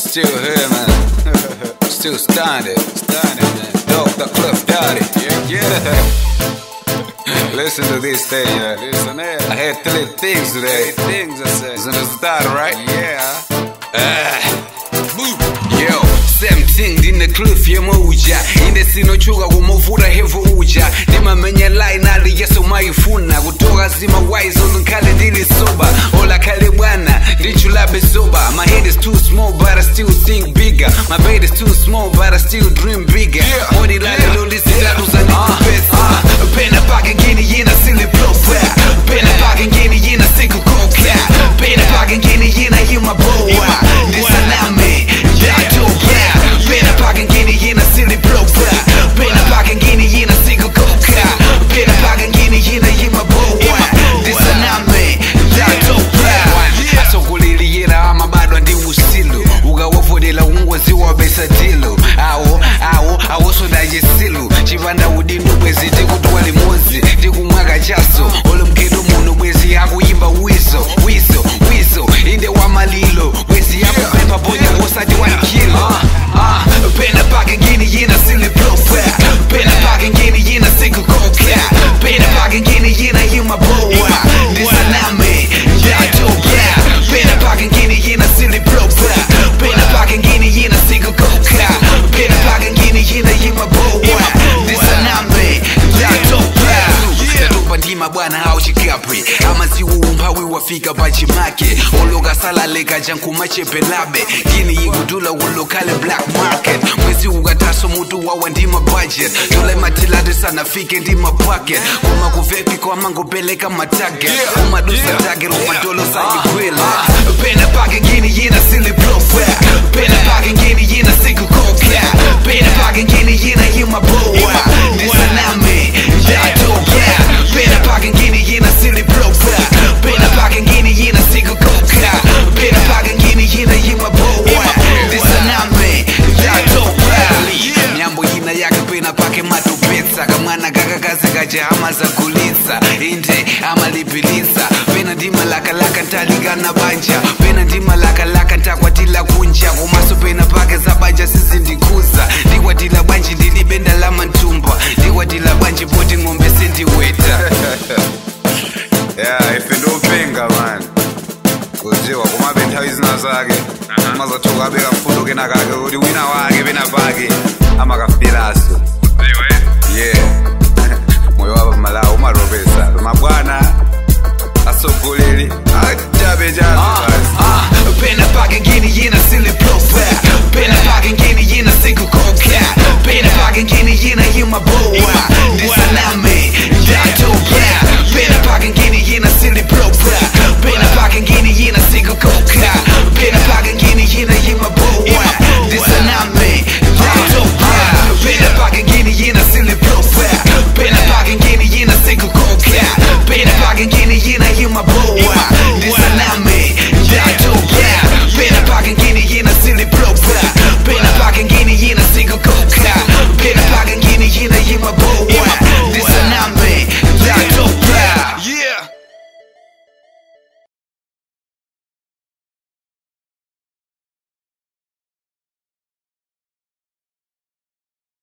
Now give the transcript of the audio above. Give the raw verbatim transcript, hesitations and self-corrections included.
Still here, man. Still standing, standing, man. Dog, the cliff, daddy. Yeah, yeah. Listen to this thing, yeah. Listen here. I had three things today. Three things, I said. Isn't this that, right? Yeah. Ah. Yo, same thing in the cliff, yeah, moja. In the sino chuga, kumuvura hevo uja. Dima menye line, ali yeso maifuna. Kutoka zima wise, on kale ndili soba. Ola kale bwana, ndichulabe soba. My head is too small, but I still think bigger. My bed is too small, but I still dream bigger. Modi lale loli sila luzani kupesa. Pena pake gini yina silly blower. Pena pake gini yina siku koka. Pena pake gini yina yuma boa. Disaname, Ndatopa. Pena pake gini yina silly blower. Pena pake gini yina siku koka. Pena pake gini yina yuma boa. Disaname, Ndatopa. Asokulili yina ama bado ndi usilu. Uga wafodela ungwazi wa besa dilo. Awo, awo, awo soda jesilu. Chivanda udindu bwezi tiku tuwali mozi. Tiku mwaka chaso. Olo mkedo muno bwezi yangu yimba wizo. Wizo, wizo, inde wa malilo. Bwezi yangu pepa boja wosa di one kilo. Ah, pena pake gini yina silly blower. Pena pake gini yina siku koka. Pena pake gini yina yuma boa. Disaname, Ndatopa. Pena pake gini yina silly blower. Pena pake gini yina siku koka. Pena pake gini yina yuma boa. Disaname, Ndatopa. Ndatopa ndima bwana hao chikapri. Ama ziwumba wiwafika pachimake. Ologa sala lega janku machepe labe. Gini yigudula ulokale black market. Mwezi ugataso mutu wawa ndima budget. Tule matilade sana fike ndima pocket. Kuma kuvepi kwa mango peleka matage. Kuma dusa tage roma dolo sa yikwila. Pena pake gini yina silly blower. Pena pake gini yina siku koka. Pena pake gini yina yuma boa. Disaname, Ndatopa. Pena pake gini yina silly blower. Pena pake gini yina siku koka. Pena pake gini yina yuma boa. Disaname, Ndatopa. Nyambo yina yake pena pake matupetsa. Kamwana kaka kazi kaje hama za kulitsa. Inde ama lipilitsa. Pena ndima laka laka ntalika na banja. Pena ndima laka laka ntakwatila kunja. Kumaso pena pake za banja sisi ndikuza. Ndikwatila banji ndilibenda la mantumba. Ndikwatila banji poti ngombe sindiweta. Yeah, if you don't pinga, man. Kujiwa kuma benta izina zake. Maza toka abeka mfundo kena kage. Udi wina wage bena bagi. Ama kafilaso. Yeah. Moyo wapa malao umarobesi.